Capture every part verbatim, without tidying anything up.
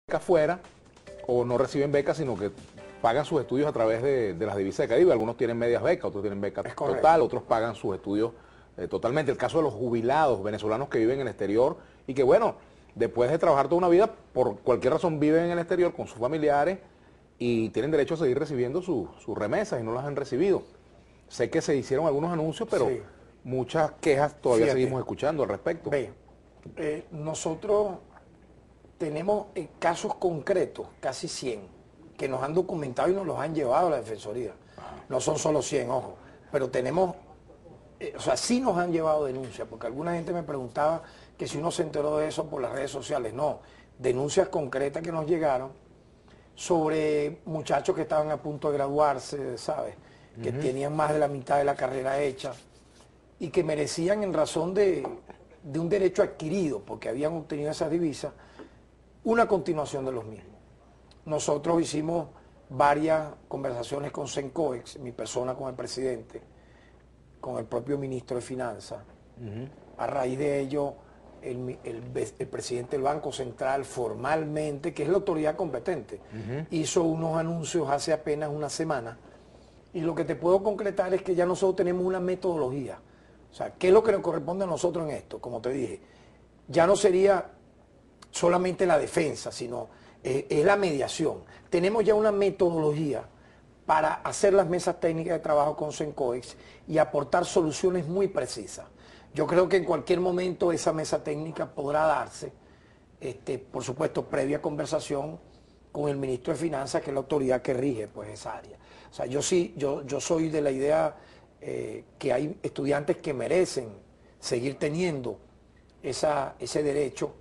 afuera o no reciben becas, sino que pagan sus estudios a través de, de las divisas de Caribe. Algunos tienen medias becas, otros tienen beca total, otros pagan sus estudios eh, totalmente. El caso de los jubilados venezolanos que viven en el exterior y que, bueno, después de trabajar toda una vida, por cualquier razón viven en el exterior con sus familiares y tienen derecho a seguir recibiendo sus su remesas y no las han recibido. Sé que se hicieron algunos anuncios, pero sí, muchas quejas todavía Fíjate, seguimos escuchando al respecto. Ve, eh, nosotros tenemos eh, casos concretos, casi cien, que nos han documentado y nos los han llevado a la Defensoría. Ajá. No son solo cien, ojo, pero tenemos, eh, o sea, sí nos han llevado denuncias, porque alguna gente me preguntaba que si uno se enteró de eso por las redes sociales. No, denuncias concretas que nos llegaron sobre muchachos que estaban a punto de graduarse, ¿sabes? Que uh-huh. tenían más de la mitad de la carrera hecha y que merecían en razón de, de un derecho adquirido, porque habían obtenido esas divisas, una continuación de los mismos. Nosotros hicimos varias conversaciones con Sencoex, mi persona con el presidente, con el propio ministro de Finanzas. Uh-huh. A raíz de ello, el, el, el presidente del Banco Central formalmente, que es la autoridad competente, uh-huh. hizo unos anuncios hace apenas una semana. Y lo que te puedo concretar es que ya nosotros tenemos una metodología. O sea, ¿qué es lo que nos corresponde a nosotros en esto? Como te dije, ya no sería solamente la defensa, sino eh, es la mediación. Tenemos ya una metodología para hacer las mesas técnicas de trabajo con Sencoex y aportar soluciones muy precisas. Yo creo que en cualquier momento esa mesa técnica podrá darse, este, por supuesto, previa conversación con el ministro de Finanzas, que es la autoridad que rige pues, esa área. O sea, yo sí, yo, yo soy de la idea eh, que hay estudiantes que merecen seguir teniendo esa, ese derecho.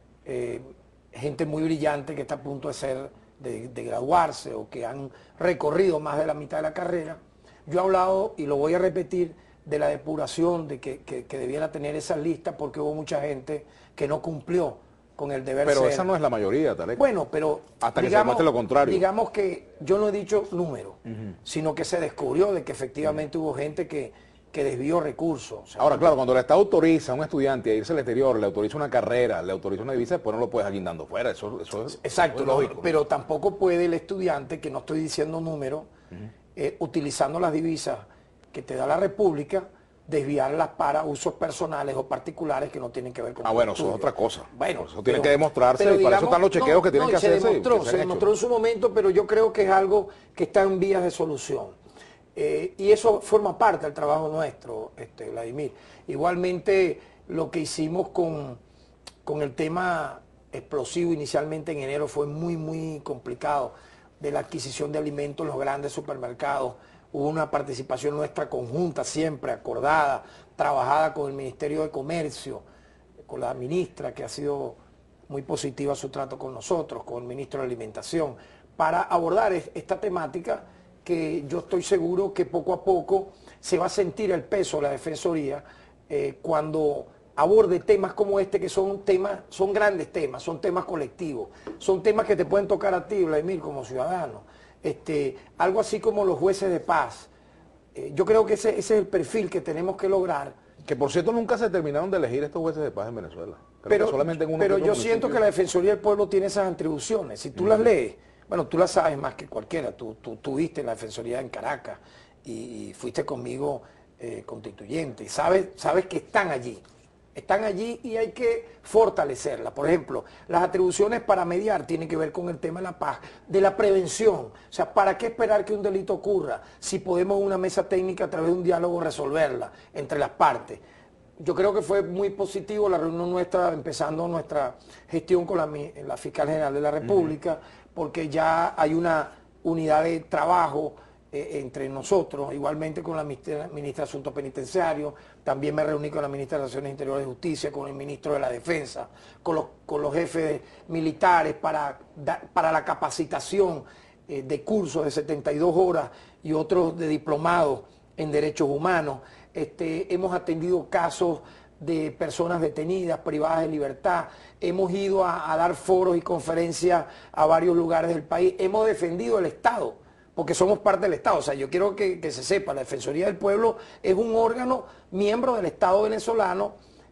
Eh, gente muy brillante que está a punto de ser, de, de graduarse o que han recorrido más de la mitad de la carrera. Yo he hablado, y lo voy a repetir, de la depuración, de que, que, que debiera tener esa lista porque hubo mucha gente que no cumplió con el deber pero ser. Pero esa no es la mayoría, Tarek. Bueno, pero hasta digamos, que se demuestre lo contrario. Digamos que yo no he dicho número, uh-huh. sino que se descubrió de que efectivamente uh-huh. hubo gente que, que desvió recursos. O sea, ahora, claro, cuando el Estado autoriza a un estudiante a irse al exterior, le autoriza una carrera, le autoriza una divisa, después no lo puedes guindando fuera. Eso, eso es exacto, eso es lógico. Pero tampoco puede el estudiante, que no estoy diciendo número, uh-huh. eh, utilizando las divisas que te da la República, desviarlas para usos personales o particulares que no tienen que ver con Ah, bueno, eso es otra cosa. Bueno, eso tiene que demostrarse y digamos, para eso están los chequeos no, que tienen no, que hacerse. Se demostró, se demostró en su momento, pero yo creo que es algo que está en vías de solución. Eh, y eso forma parte del trabajo nuestro, este, Vladimir. Igualmente, lo que hicimos con, con el tema explosivo inicialmente en enero fue muy, muy complicado, de la adquisición de alimentos en los grandes supermercados. Hubo una participación nuestra conjunta, siempre acordada, trabajada con el Ministerio de Comercio, con la ministra, que ha sido muy positiva su trato con nosotros, con el ministro de Alimentación, para abordar esta temática que yo estoy seguro que poco a poco se va a sentir el peso de la Defensoría eh, cuando aborde temas como este, que son temas, son grandes temas, son temas colectivos, son temas que te pueden tocar a ti, Vladimir, como ciudadano. Este, algo así como los jueces de paz. Eh, yo creo que ese, ese es el perfil que tenemos que lograr. Que por cierto nunca se terminaron de elegir estos jueces de paz en Venezuela. Creo pero que solamente en uno pero que yo municipio. Siento que la Defensoría del Pueblo tiene esas atribuciones. Si tú uh-huh. las lees, bueno, tú las sabes más que cualquiera. Tú, tú, tú viste en la Defensoría en Caracas y, y fuiste conmigo eh, constituyente. Y sabes, sabes que están allí. Están allí y hay que fortalecerla. Por ejemplo, las atribuciones para mediar tienen que ver con el tema de la paz, de la prevención. O sea, ¿para qué esperar que un delito ocurra si podemos en una mesa técnica a través de un diálogo resolverla entre las partes? Yo creo que fue muy positivo la reunión nuestra, empezando nuestra gestión con la, la Fiscal General de la República, uh-huh. porque ya hay una unidad de trabajo Eh, entre nosotros, igualmente con la ministra, ministra de Asuntos Penitenciarios. También me reuní con la ministra de Relaciones Interiores y Justicia, con el ministro de la Defensa, con los, con los jefes militares para, da, para la capacitación eh, de cursos de setenta y dos horas y otros de diplomados en Derechos Humanos. Este, hemos atendido casos de personas detenidas, privadas de libertad. Hemos ido a, a dar foros y conferencias a varios lugares del país. Hemos defendido el Estado, porque somos parte del Estado. O sea, yo quiero que, que se sepa, la Defensoría del Pueblo es un órgano miembro del Estado venezolano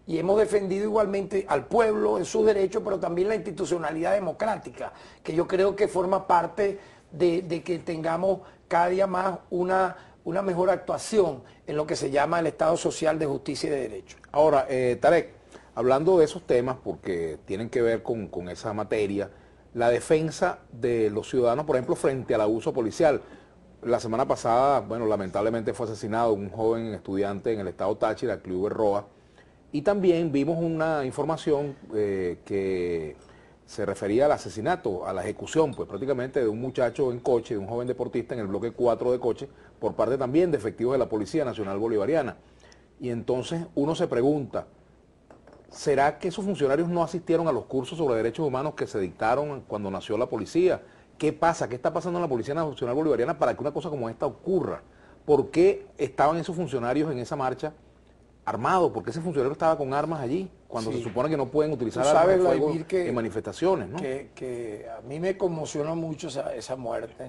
y hemos defendido igualmente al pueblo en sus derechos, pero también la institucionalidad democrática, que yo creo que forma parte de, de que tengamos cada día más una, una mejor actuación en lo que se llama el Estado social de justicia y de derecho. Ahora, eh, Tarek, hablando de esos temas, porque tienen que ver con, con esa materia, la defensa de los ciudadanos, por ejemplo, frente al abuso policial. La semana pasada, bueno, lamentablemente fue asesinado un joven estudiante en el estado Táchira, Cliuber Roa, y también vimos una información eh, que se refería al asesinato, a la ejecución, pues prácticamente de un muchacho en coche, de un joven deportista en el bloque cuatro de Coche, por parte también de efectivos de la Policía Nacional Bolivariana. Y entonces uno se pregunta, ¿será que esos funcionarios no asistieron a los cursos sobre derechos humanos que se dictaron cuando nació la policía? ¿Qué pasa? ¿Qué está pasando en la Policía Nacional Bolivariana para que una cosa como esta ocurra? ¿Por qué estaban esos funcionarios en esa marcha armados? ¿Por qué ese funcionario estaba con armas allí cuando sí se supone que no pueden utilizar Tú armas sabes, de fuego que, en manifestaciones, ¿no? Que, que a mí me conmocionó mucho esa, esa muerte.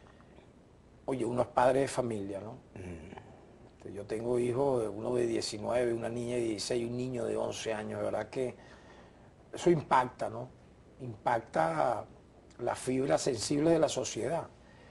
Oye, uno es padre de familia, ¿no? Mm. Yo tengo hijos, uno de diecinueve, una niña de dieciséis y un niño de once años. De verdad que eso impacta, ¿no? Impacta las fibras sensibles de la sociedad.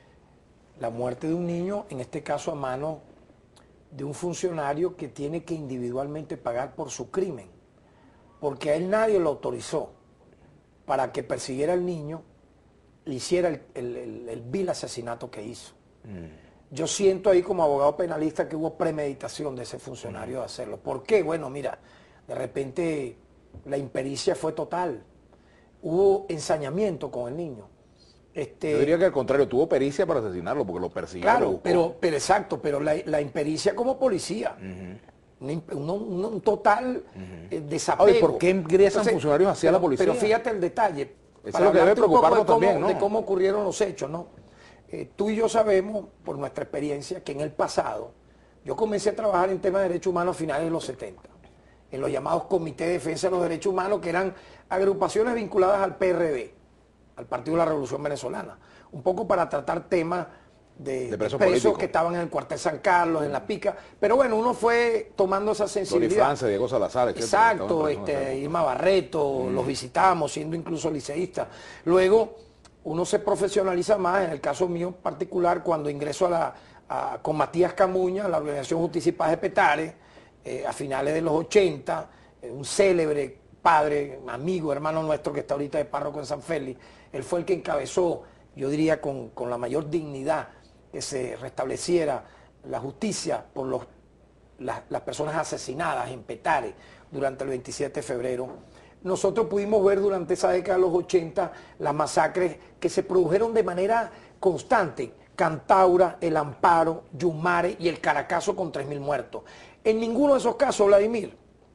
La muerte de un niño, en este caso a mano de un funcionario que tiene que individualmente pagar por su crimen, porque a él nadie lo autorizó para que persiguiera al niño, le hiciera el, el, el, el vil asesinato que hizo. Mm. Yo siento ahí como abogado penalista que hubo premeditación de ese funcionario mm. de hacerlo. ¿Por qué? Bueno, mira, de repente la impericia fue total. Hubo ensañamiento con el niño. Este, Yo diría que al contrario, tuvo pericia para asesinarlo, porque lo persiguió. Claro, pero, pero exacto, pero la, la impericia como policía. Uh-huh. un, un, un total uh-huh. eh, desapego. Oye, ¿por qué ingresan Entonces, funcionarios hacia pero, la policía? Pero fíjate el detalle. Eso es lo que debe preocuparnos también, ¿no? De cómo ocurrieron los hechos, ¿no? Eh, tú y yo sabemos, por nuestra experiencia, que en el pasado, yo comencé a trabajar en temas de derechos humanos a finales de los setenta, en los llamados Comités de Defensa de los Derechos Humanos, que eran agrupaciones vinculadas al P R D, al Partido de la Revolución Venezolana, un poco para tratar temas de, de presos, presos que estaban en el cuartel San Carlos, en La Pica, pero bueno, uno fue tomando esa sensibilidad. Tony France, Diego Salazar, etcétera. Exacto, este, Irma Barreto, mm. los visitamos, siendo incluso liceístas. Luego, uno se profesionaliza más, en el caso mío particular, cuando ingreso a la, a, con Matías Camuña, a la Organización Justicia y Paz de Petare, eh, a finales de los ochenta, eh, un célebre padre, amigo, hermano nuestro que está ahorita de párroco en San Félix. Él fue el que encabezó, yo diría con, con la mayor dignidad, que se restableciera la justicia por los, las, las personas asesinadas en Petare durante el veintisiete de febrero. Nosotros pudimos ver durante esa década de los ochenta las masacres que se produjeron de manera constante. Cantaura, El Amparo, Yumare y el Caracazo con tres mil muertos. En ninguno de esos casos, Vladimir,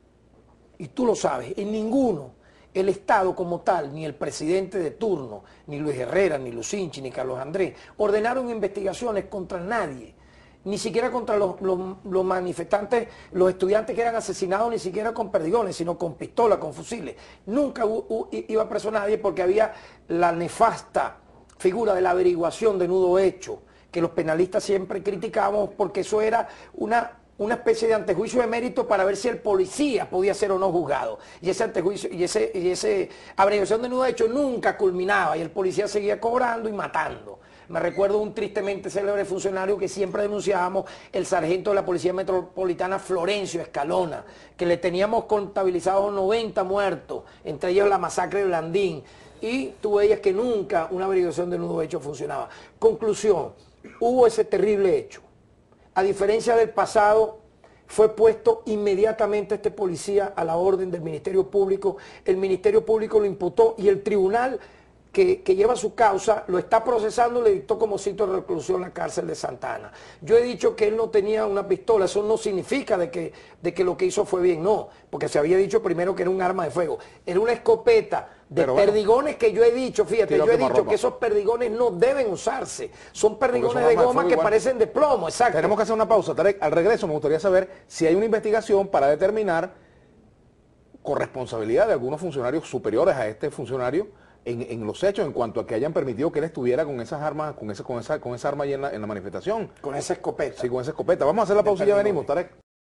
y tú lo sabes, en ninguno, el Estado como tal, ni el presidente de turno, ni Luis Herrera, ni Lucinchi, ni Carlos Andrés, ordenaron investigaciones contra nadie, ni siquiera contra los, los, los manifestantes, los estudiantes que eran asesinados, ni siquiera con perdigones, sino con pistolas, con fusiles. Nunca u, u, iba preso nadie porque había la nefasta figura de la averiguación de nudo hecho, que los penalistas siempre criticamos porque eso era una... una especie de antejuicio de mérito para ver si el policía podía ser o no juzgado. Y ese antejuicio, y ese, y ese averiguación de nudo hecho nunca culminaba y el policía seguía cobrando y matando. Me recuerdo un tristemente célebre funcionario que siempre denunciábamos, el sargento de la Policía Metropolitana Florencio Escalona, que le teníamos contabilizados noventa muertos, entre ellos la masacre de Blandín. Y tú veías que nunca una averiguación de nudo hecho funcionaba. Conclusión, hubo ese terrible hecho. A diferencia del pasado, fue puesto inmediatamente este policía a la orden del Ministerio Público. El Ministerio Público lo imputó y el tribunal que, que lleva su causa lo está procesando, le dictó como sitio de reclusión la cárcel de Santa Ana. Yo he dicho que él no tenía una pistola, eso no significa de que, de que lo que hizo fue bien, no, porque se había dicho primero que era un arma de fuego, era una escopeta de Pero perdigones bueno, que yo he dicho, fíjate, yo he dicho ropa. que esos perdigones no deben usarse, son perdigones de goma que igual. parecen de plomo, exacto. Tenemos que hacer una pausa, Tarek. Al regreso me gustaría saber si hay una investigación para determinar corresponsabilidad de algunos funcionarios superiores a este funcionario en, en los hechos en cuanto a que hayan permitido que él estuviera con esas armas, con esa, con esa, con esa arma ahí en la, en la manifestación. Con esa escopeta. Sí, con esa escopeta. Vamos a hacer la pausa y ya venimos, Tarek.